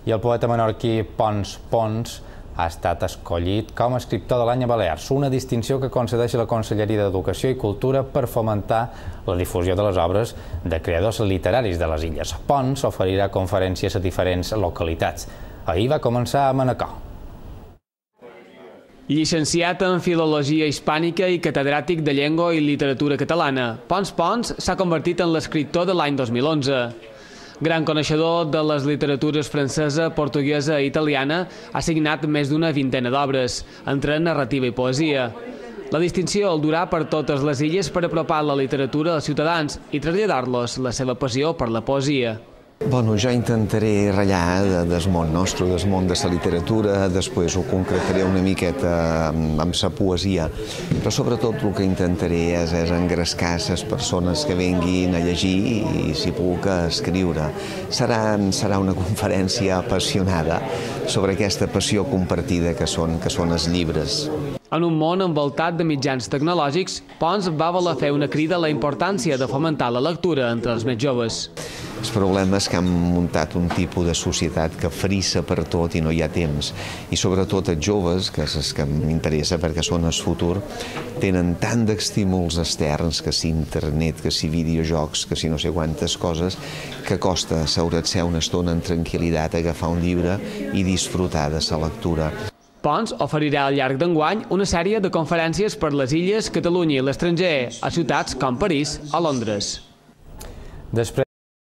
i el poeta menorquí Pons Pons ha estat escollit com a escriptor de l'any a Balears, una distinció que concedeix la Conselleria d'Educació i Cultura per fomentar la difusió de les obres de creadors literaris de les illes. Pons oferirà conferències a diferents localitats. Ahir va començar a Manacor. Llicenciat en Filologia Hispànica i catedràtic de Llengua i Literatura Catalana, Pons Pons s'ha convertit en l'escriptor de l'any 2011. Gran coneixedor de les literatures francesa, portuguesa i italiana, ha signat més d'una vintena d'obres, entre narrativa i poesia. La distinció el durà per totes les illes per apropar la literatura als ciutadans i traslladar-los la seva passió per la poesia. Bueno, jo intentaré ratllar del món nostre, del món de la literatura, després ho concretaré una miqueta amb la poesia, però sobretot el que intentaré és engrescar les persones que venguin a llegir i, si puc, a escriure. Serà una conferència apassionada sobre aquesta passió compartida que són els llibres. En un món envoltat de mitjans tecnològics, Pons va voler fer una crida a la importància de fomentar la lectura entre els més joves. El problema és que han muntat un tipus de societat que frissa per tot i no hi ha temps. I sobretot els joves, que és el que m'interessa perquè són el futur, tenen tant d'estímuls externs, que si internet, que si videojocs, que si no sé quantes coses, que costa asseure-se una estona en tranquil·litat, agafar un llibre i disfrutar de la lectura. Pons oferirà al llarg d'enguany una sèrie de conferències per les illes, Catalunya i l'estranger, a ciutats com París o Londres.